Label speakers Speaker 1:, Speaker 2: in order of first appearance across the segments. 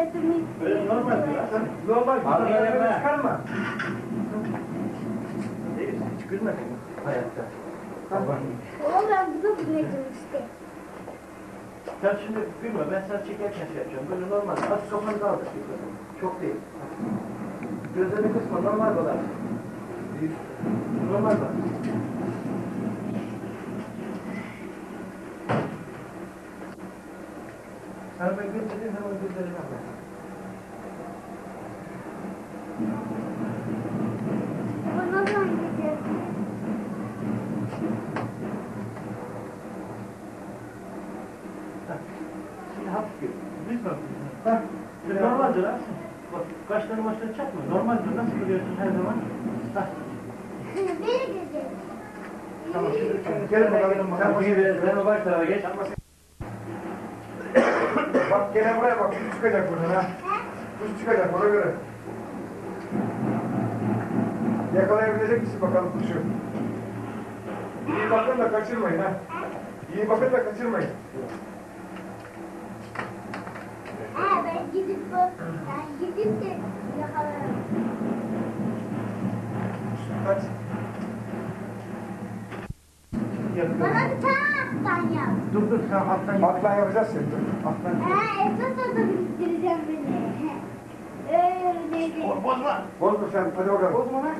Speaker 1: Öyle normal ya. Sen normal bir çıkarma. Hiç gülmedin mi hayatta?
Speaker 2: Oğlum ben bunu bilmedim işte.
Speaker 1: Sen şimdi gülme, ben sana çekerken şey yapacağım. Böyle normal, az kafanı kaldır. Çok değil. Gözlerini kısma, normal bak. Normal bak. Sana ben gül dediğim zaman gözlerine bak.
Speaker 2: Bu nasıl oynayacak?
Speaker 1: Şimdi hafif gül. Biz bak. Hah. Normaldir ha. Bak kaşlarını maçlarını çakma. Normaldir. Nasıl gülüyorsun her zaman? Hah.
Speaker 2: Beni güzel.
Speaker 1: Tamam şimdi gelin bakalım. Sen bu gibi sen o baş tarafa geç.
Speaker 3: Bak gene buraya bak. Kuş çıkacak buradan ha. Kuş çıkacak ona göre. Yakalayabilecek misin bakalım kuşu? İyi bakın da kaçırmayın ha. İyi bakın da kaçırmayın.
Speaker 2: Ben gidip de yakalarım.
Speaker 3: Kaç.
Speaker 2: Bana bir tane alttan yap.
Speaker 1: Dur sen alttan yap.
Speaker 3: Alttan yapacağız seni. Dur. Alttan.
Speaker 2: Esas da biriktireceğim beni. Öyle.
Speaker 1: Bozma.
Speaker 3: Bozma sen. Hadi bakalım.
Speaker 1: Bozma lan.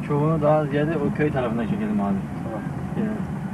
Speaker 4: çoğunu daha ziyade o köy tarafından çekelim abi.
Speaker 1: Tamam.
Speaker 4: Evet.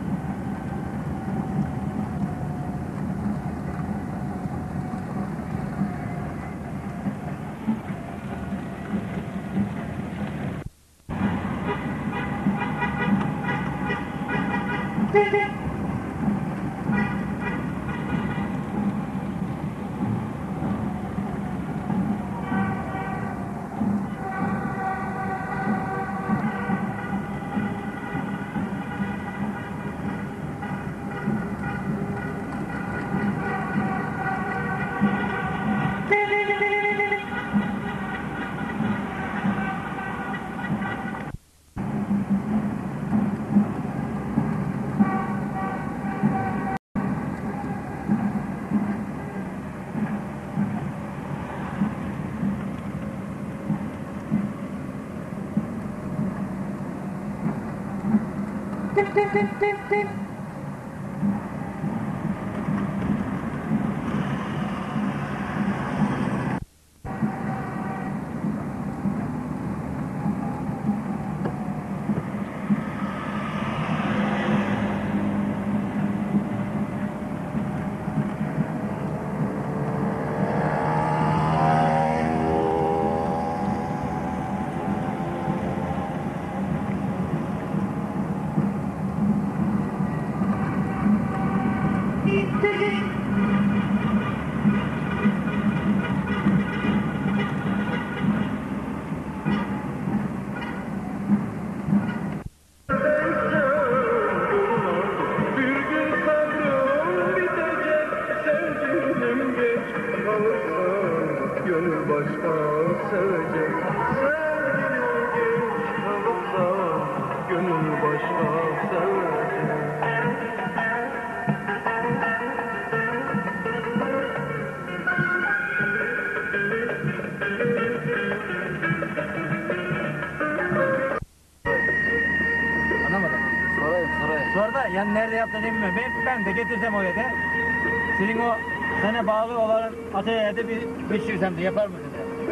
Speaker 4: Yani nerede yaptığını bilmiyorum. Ben de getirsem oraya da senin o sana bağlı olan atölyede bir pişirsem de yapar mısın?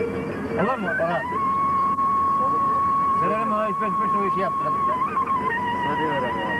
Speaker 4: Olur mu? Ona. Söylerim ona üç beş o işi yaptıralım.
Speaker 1: Söylüyorum ya.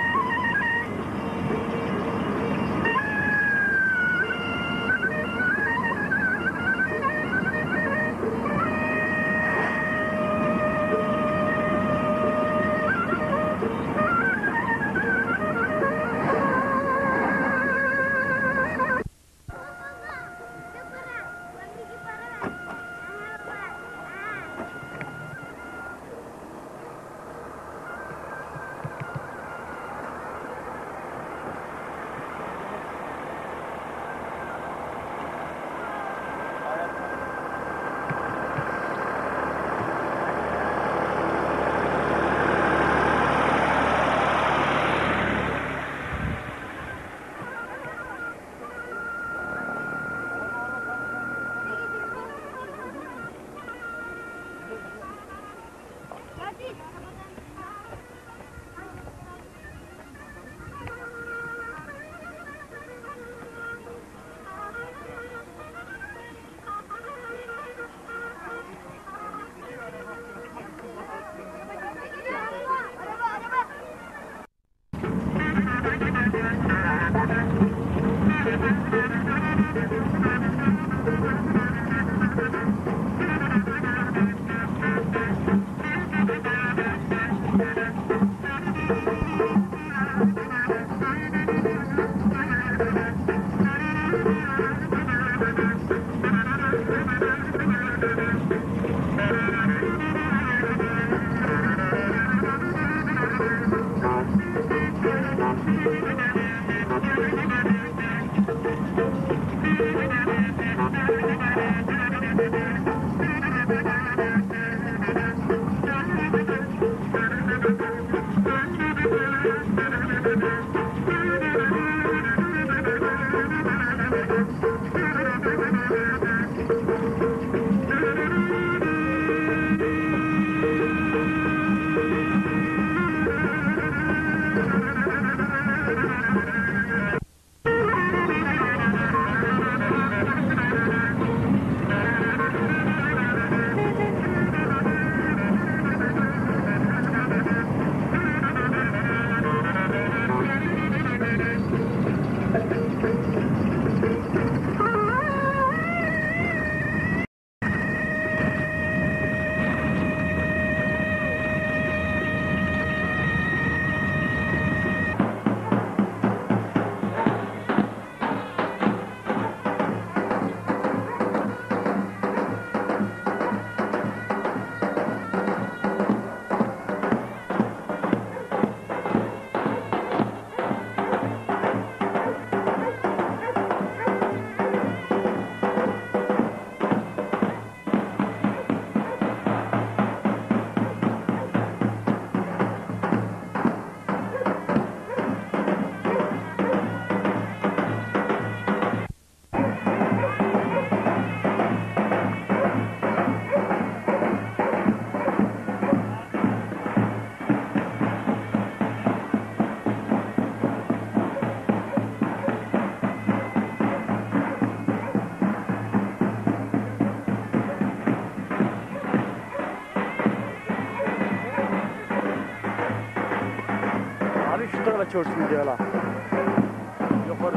Speaker 5: çörsün diyorlar. Yukarı.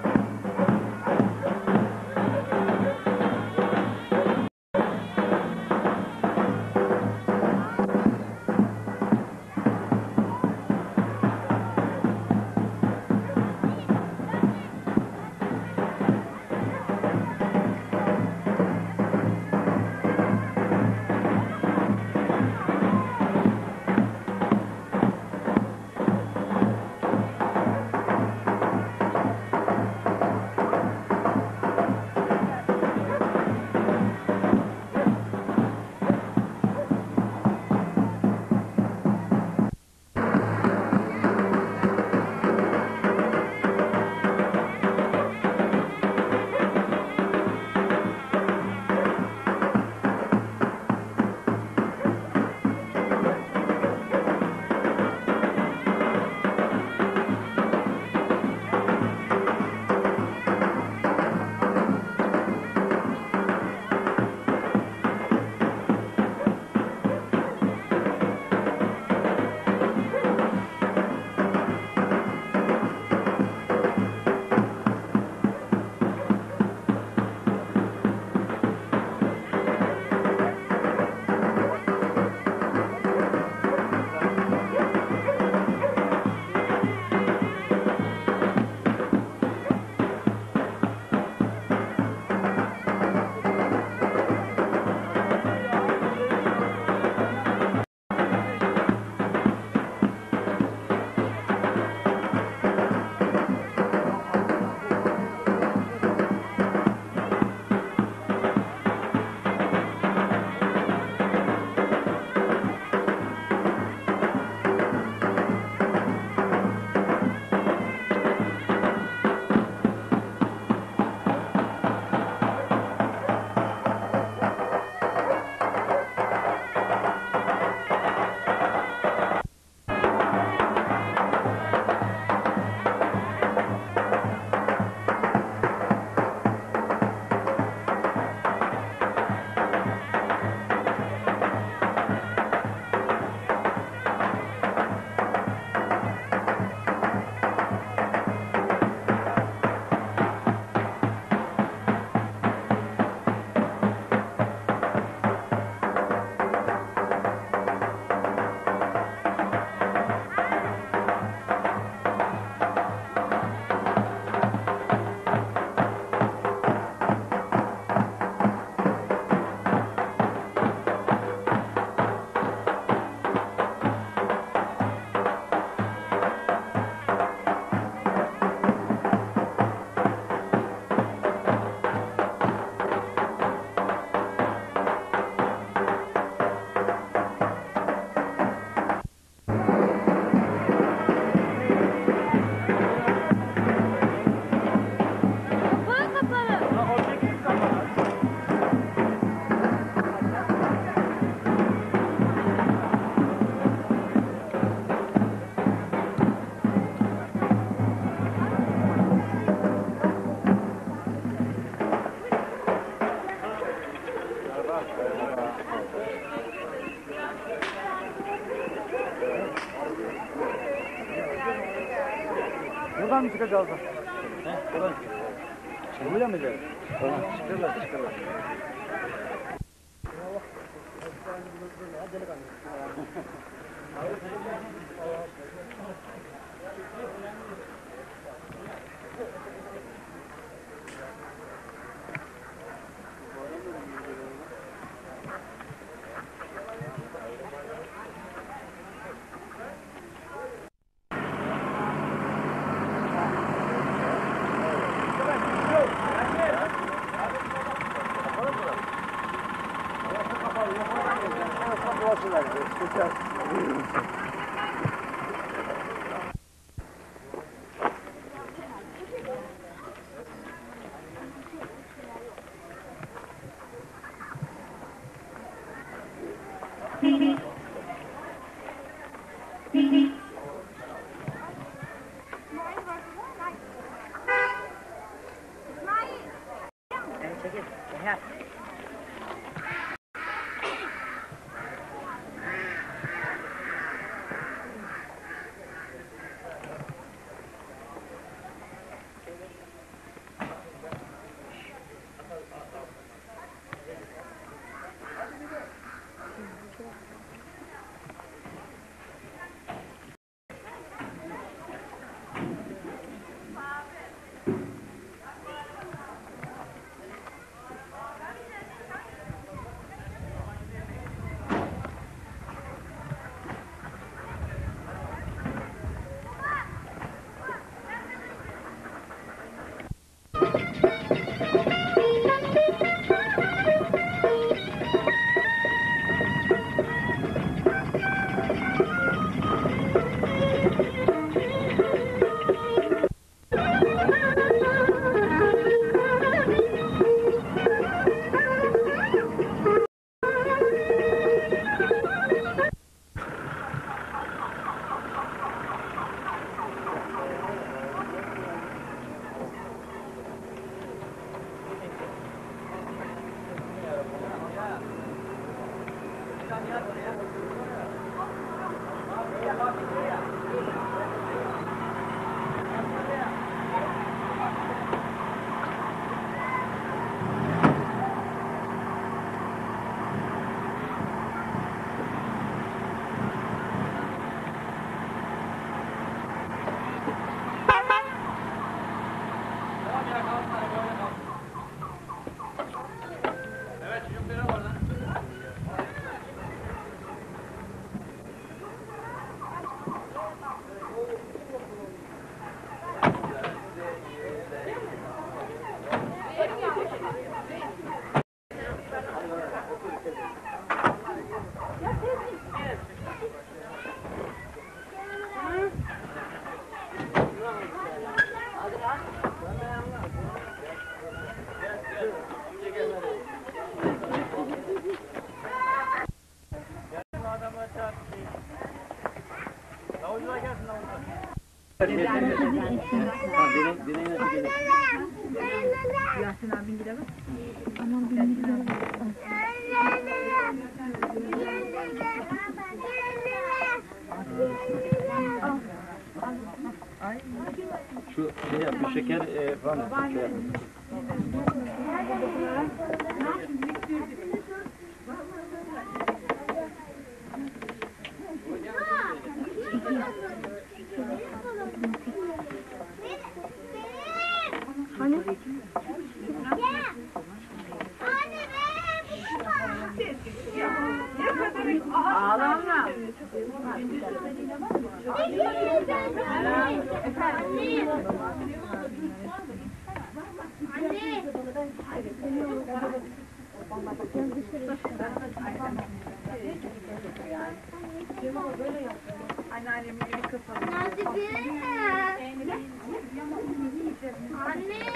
Speaker 5: Buradan mı çıkacağız? He? Buradan çıkacağız. Buraya mı gidelim? Tamam. Çıkarlar, çıkarlar.
Speaker 6: Yasin abin gidemez.
Speaker 5: Şu şey yapmış, şeker falan şey yapmış.
Speaker 6: Ağlama. Anneannemin eli kapalı.
Speaker 2: Anne.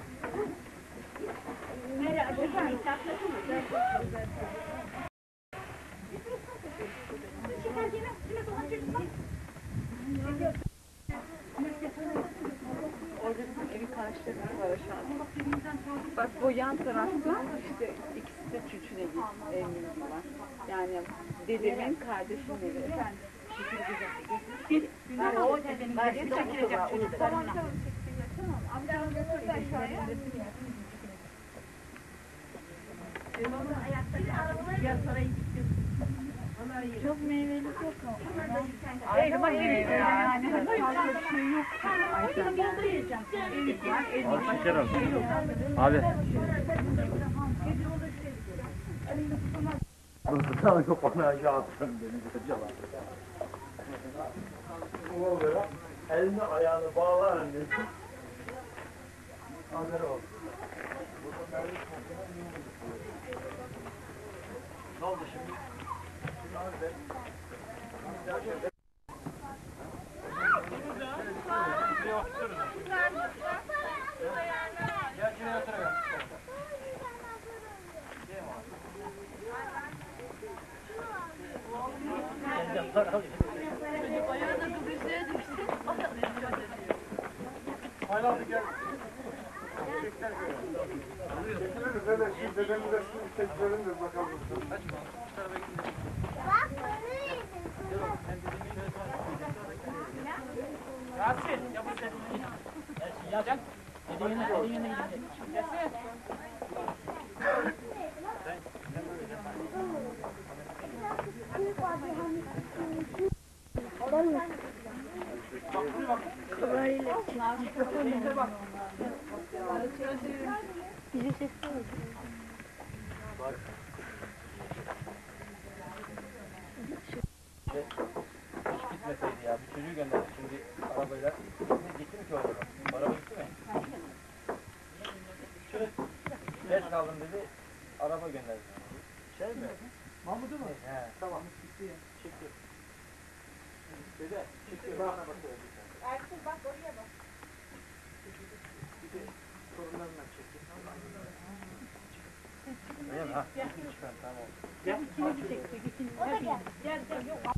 Speaker 6: Orada bizim evin karşılarında var aşağıda. Bak bu yan tarafta işte ikisi de Çüçüne evimiz var. Yani dedemin kardeşinin evi. Efendim. O dedemin kardeşi çekilecek çocuklarına. Amcamın götürdü aşağıya. Çok meyveli yok ama. Elma erik yani. Fazla bir şey yok. Erik var, erik var.
Speaker 5: Şeker al. Abi.
Speaker 1: Yok bana aşağı atsın elini ayağını bağlar annesi. Haber oldu. Ne oldu şimdi?
Speaker 3: Hala bir gel. Çiçekler görelim. Çekiliriz hele şu dedemin resmini çekilelim de bakalım.
Speaker 4: Yasin, ya bu sen. Yasin, dediğin yerine gidecek. Yasin.
Speaker 5: Hiç gitmeseydi ya. Bir çocuğu gönderdi şimdi arabayla. Gitti mi ki orada? Araba gitti mi? Şöyle geç kaldım dedi. Araba gönderdi. Şey mi?
Speaker 1: Mahmut'u mu?
Speaker 5: He.
Speaker 1: Tamam. Çekiyor. Dede çekiyor. Bana bakıyor.
Speaker 2: Ertuğrul bak oraya bak.
Speaker 1: Bir de sorunlarına çekiyor.
Speaker 5: Öyle mi? Ha. Çıkar tamam oldu.
Speaker 1: Gel.
Speaker 2: O da gel. Gel gel yok.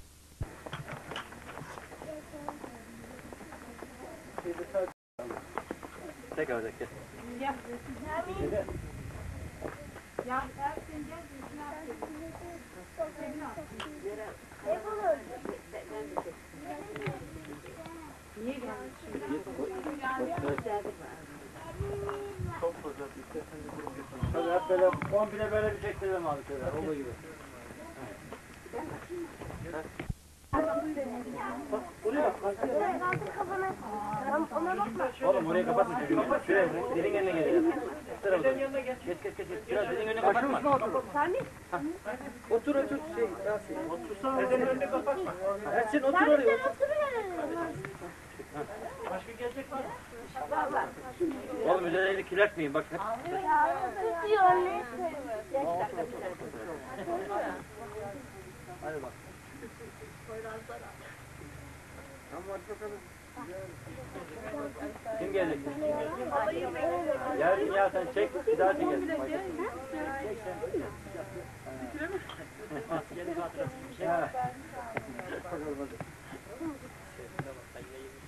Speaker 5: Tekrar olacak gel.
Speaker 2: Ya.
Speaker 5: Dede.
Speaker 2: Ya Ersin gel. Ne yapıyorsun? Ne bulur? Niye geldin?
Speaker 1: Çok fazla. İstersen de durum yapalım.
Speaker 5: Hadi hep böyle komple böyle bir çektirelim abi şöyle. Olduğu gibi.
Speaker 1: Buraya bak.
Speaker 2: Kaldır kafana. Ona bakma.
Speaker 5: Oğlum orayı kapatma çocuğum. Şuraya dilin önüne geliyor.
Speaker 1: Dedenin yanına gel.
Speaker 5: Geç. Şuraya dilin önüne kapatma.
Speaker 2: Sen mi?
Speaker 5: Otur şey Yasin.
Speaker 1: Otursana. Dedenin önüne kapatma.
Speaker 5: Ersin otur
Speaker 2: Sen
Speaker 5: oraya.
Speaker 2: oturuyor.
Speaker 1: Başka gelecek var mı?
Speaker 5: Oğlum üzerine kirletmeyin bak hep.
Speaker 2: Tutuyor ne?
Speaker 5: Hadi bak.
Speaker 2: Poyrazlar.
Speaker 3: Tamam hadi bakalım.
Speaker 5: Kim gelecek? Gelsin ya sen çek bir daha çekelim. Çek sen. Yeni hatırlasın. Bakalım hadi.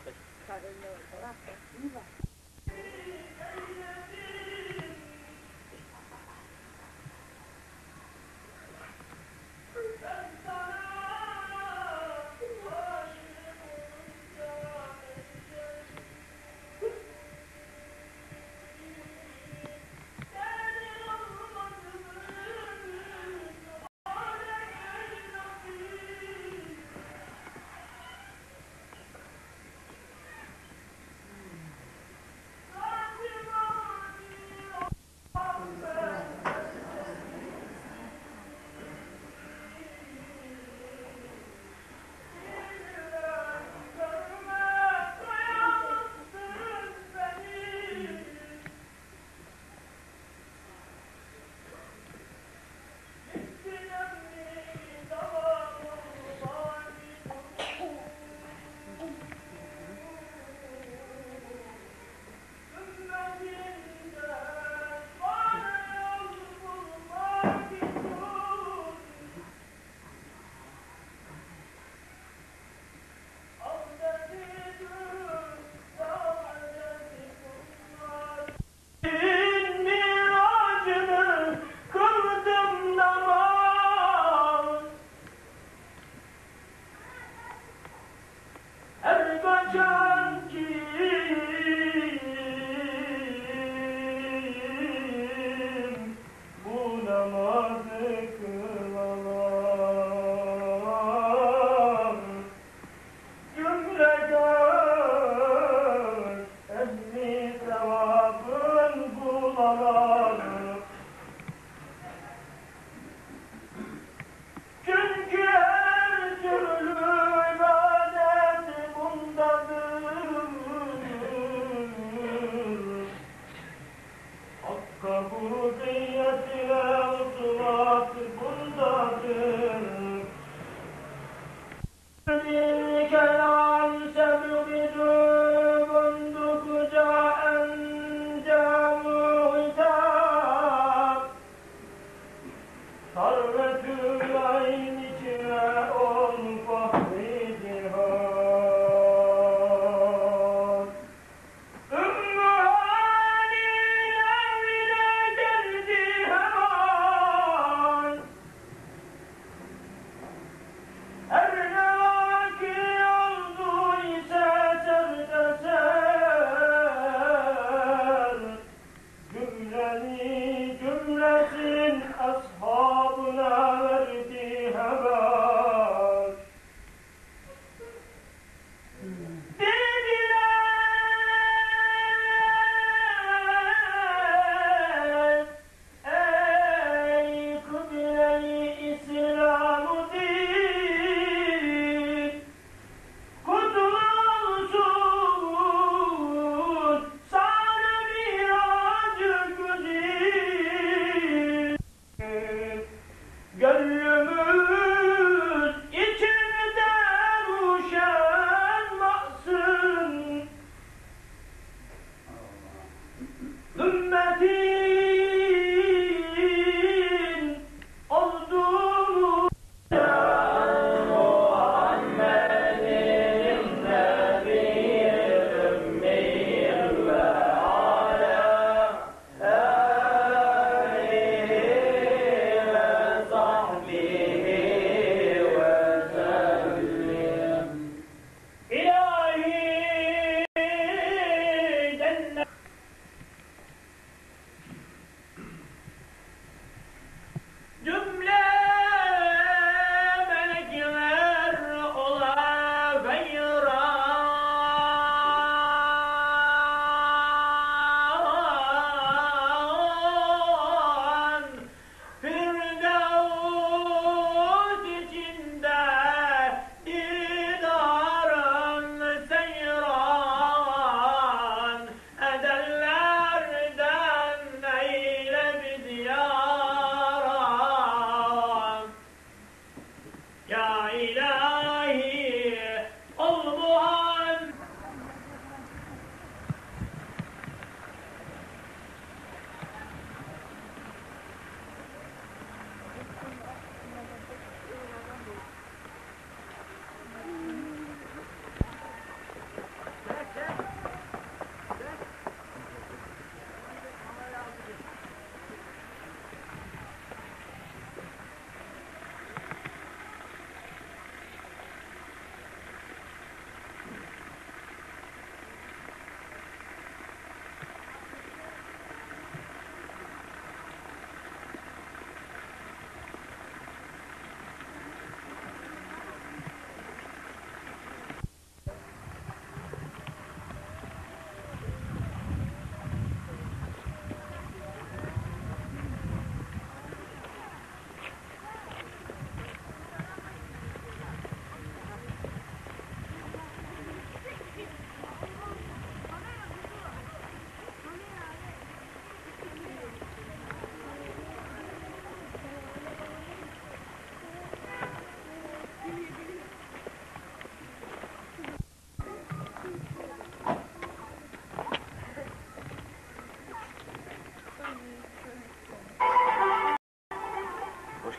Speaker 1: Cümlesin ashabına verdi.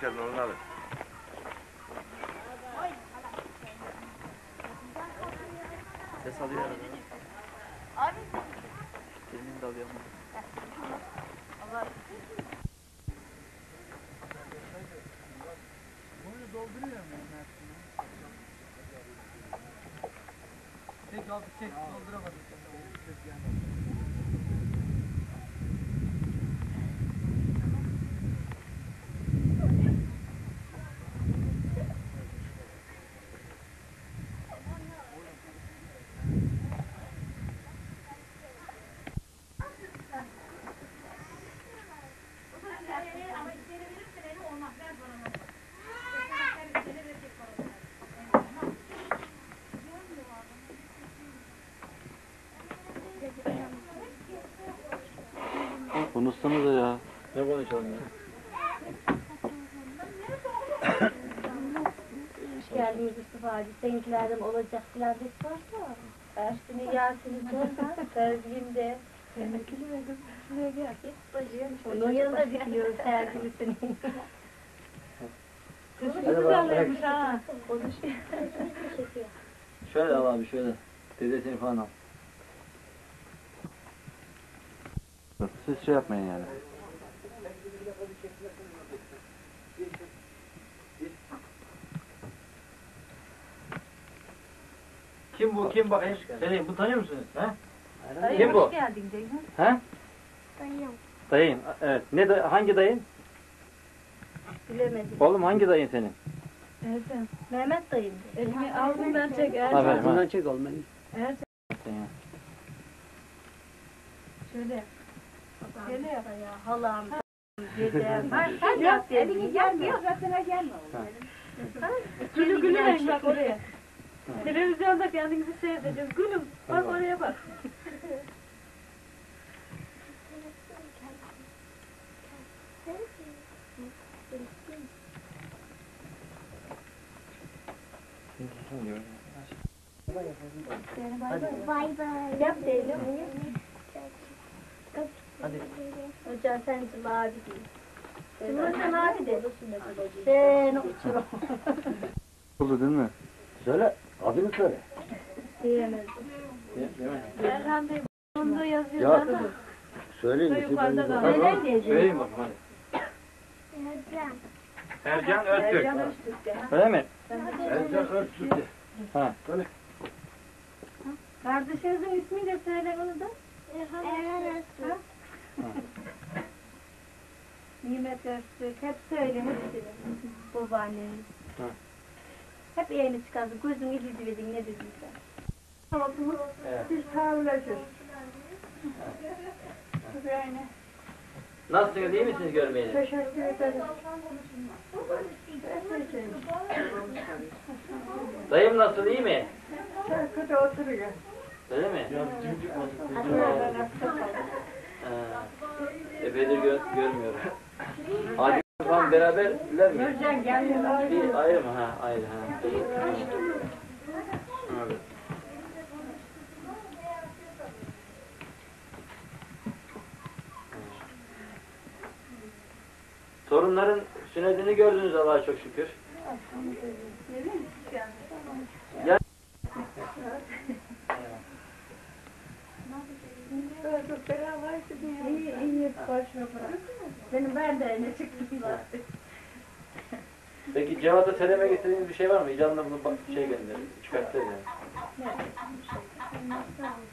Speaker 7: geldin onu alın.
Speaker 5: Ses alıyor arada.
Speaker 2: Abi.
Speaker 5: Elini de alıyor ama.
Speaker 2: Allah.
Speaker 5: Bunu dolduruyor mu Mersin'e? Çek aldık çek dolduramadık. Konuşsanıza ya.
Speaker 4: Ne konuşalım ya?
Speaker 2: Hoş geldiniz Yusuf abi. Seninkilerden olacak filan bir varsa. Ersin'i Yasin'i sorma. Sergilimde. Şuraya gel. Onun yanında dikiliyoruz sergilisini. Sesini güzellemiş ha. Konuşuyor.
Speaker 5: Şöyle al abi şöyle. Dedesini falan al. Siz şey yapmayın yani.
Speaker 4: Kim bu? Kim bakayım? Seni bu tanıyor musunuz? Ha?
Speaker 2: Dayı,
Speaker 4: Kim bu?
Speaker 2: hoş geldin Ceyhun.
Speaker 5: He?
Speaker 2: Dayım.
Speaker 5: Dayın. Evet. Hangi dayın?
Speaker 2: Bilemedim.
Speaker 5: Oğlum hangi dayın senin?
Speaker 2: Ersin. Mehmet dayım. Elimi ağzından çek Ersin.
Speaker 5: Aferin.
Speaker 8: Ağzından çek oğlum beni.
Speaker 2: Ersin. Şöyle. Şöyle yap. Halam. Dedem. Sen yap. Elini gelmiyor. Zaten gelme. Gülü gülü bak oraya. Televizyonda kendinizi seyredeceğiz. Gülüm. Bak oraya bak. Bay bay. Yap Leyla.
Speaker 5: Hadi.
Speaker 2: Hocam sen Cuma abi değil. Cuma sen abi de. Sen uçurum.
Speaker 5: Oldu değil mi?
Speaker 8: Söyle. Adını söyle.
Speaker 2: Diyemezdim. Erhan Bey bunda yazıyor.
Speaker 8: Ya söyleyin.
Speaker 2: Yukarıda da.
Speaker 4: Neler söyleyeyim bakayım hadi. Ercan Öztürk.
Speaker 2: Ercan Öztürk'te.
Speaker 5: Öyle mi?
Speaker 8: Ercan Öztürk'te.
Speaker 5: Ha.
Speaker 2: Kardeşinizin ismini de söyle onu da. Erhan Öztürk. Nimet Öztürk. Hep söyle hepsini. Babaanneniz.
Speaker 5: Ha.
Speaker 2: Hep yayını çıkarsın. Gözün ilgi dedin ne dediyse.
Speaker 5: Evet.
Speaker 2: Siz tavırlaşın.
Speaker 5: Nasılsınız? İyi misiniz görmeyeli?
Speaker 2: Teşekkür ederim.
Speaker 5: Dayım nasıl? İyi mi?
Speaker 2: Kötü oturuyor.
Speaker 5: Öyle mi? Epeydir görmüyorum. Hadi falan beraberler mi?
Speaker 2: Göreceğim gelmiyorlar.
Speaker 5: Bir ayrı mı? Ha, ayrı ha. Evet. Torunların sünnetini gördünüz Allah'a çok şükür. Ya.
Speaker 2: İyi, başına bırak. Benim ben de ne çıktım zaten.
Speaker 5: Peki Cevat'a seleme getirdiğiniz bir şey var mı? İcanla bunu şey gönderin. Çıkartır yani.